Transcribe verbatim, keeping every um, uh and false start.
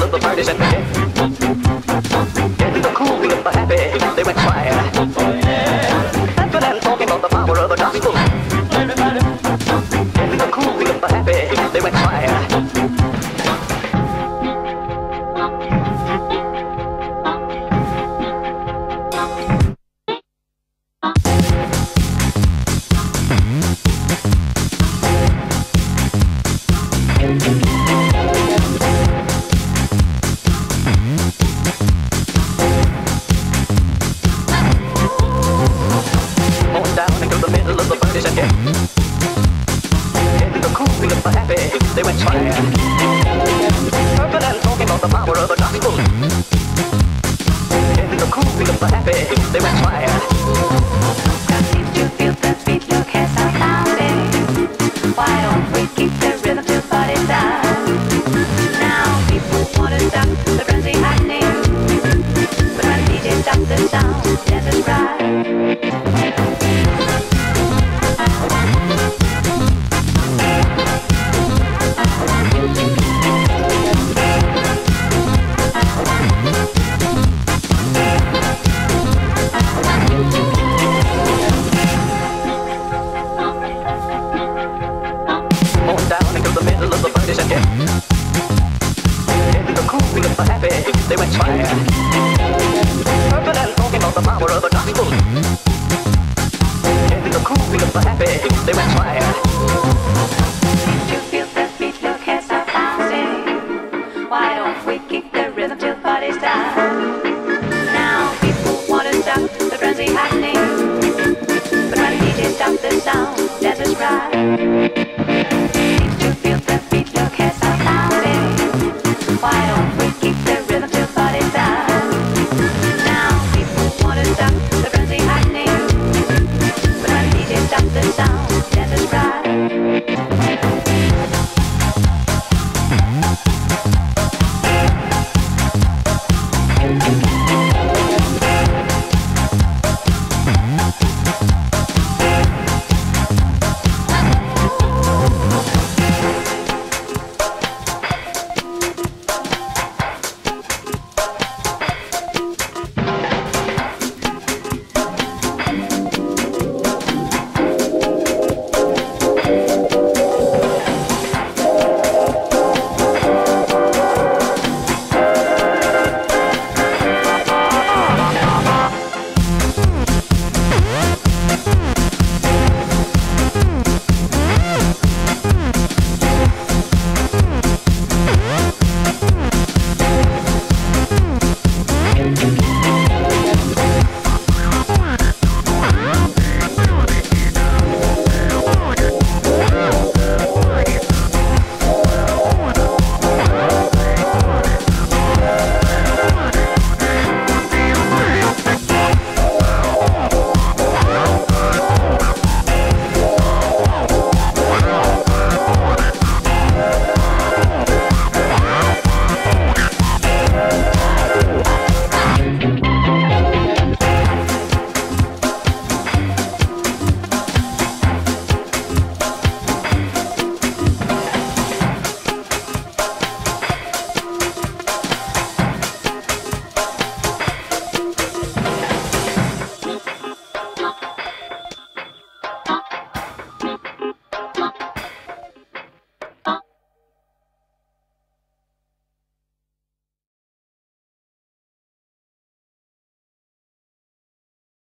of the party set begin. In the cool beat of the happy, they went quiet. Laughing and talking about the power of the gospel. In the cool beat of the happy, they went quiet. They went fire. Purple and talking about the power of the gospel. In the cool beat of the happy, they went fire. Now seems to feel the beat, look as I found it. Why don't we keep the rhythm till body's down? Now people wanna stop the frenzy happening, but when D J stop the sound, dance is right. They went fire. Purple and talking about the power of the gospel. In the cool beat of the happy, they went fire. Did you feel the beat? Look as I found it. Why don't we keep the rhythm till body's down? Now people wanna stop the frenzy happening, but when D J stop the sound, dance is right.